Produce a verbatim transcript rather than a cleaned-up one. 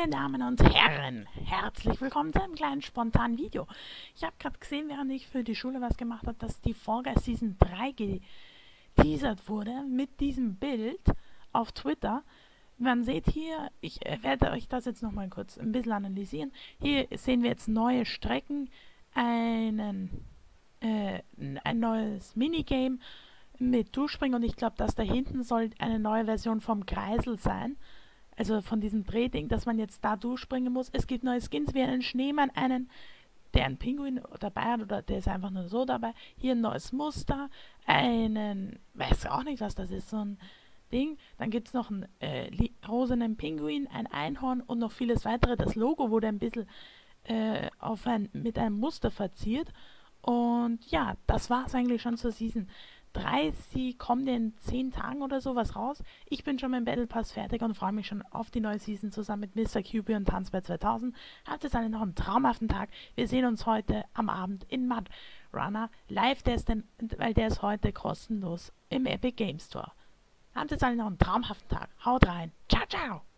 Meine Damen und Herren, herzlich willkommen zu einem kleinen spontanen Video. Ich habe gerade gesehen, während ich für die Schule was gemacht habe, dass die Fall Guys Season drei geteasert wurde mit diesem Bild auf Twitter. Man sieht hier, ich äh, werde euch das jetzt nochmal kurz ein bisschen analysieren. Hier sehen wir jetzt neue Strecken, einen, äh, ein neues Minigame mit Duschspringen und ich glaube, dass da hinten soll eine neue Version vom Kreisel sein. Also von diesem Drehding, dass man jetzt da durchspringen muss. Es gibt neue Skins wie einen Schneemann, einen, der einen Pinguin dabei hat oder der ist einfach nur so dabei. Hier ein neues Muster, einen, weiß auch nicht, was das ist, so ein Ding. Dann gibt es noch einen äh, rosenen Pinguin, ein Einhorn und noch vieles weitere. Das Logo wurde ein bisschen äh, auf ein, mit einem Muster verziert. Und ja, das war es eigentlich schon zur Season drei. Sie kommt in zehn Tagen oder sowas raus. Ich bin schon mit dem Battle Pass fertig und freue mich schon auf die neue Season zusammen mit Mister Cubie und Tanzbär zweitausend. Habt jetzt alle noch einen traumhaften Tag. Wir sehen uns heute am Abend in Mud Runner live, der ist denn, weil der ist heute kostenlos im Epic Games Store. Habt jetzt alle noch einen traumhaften Tag. Haut rein. Ciao, ciao.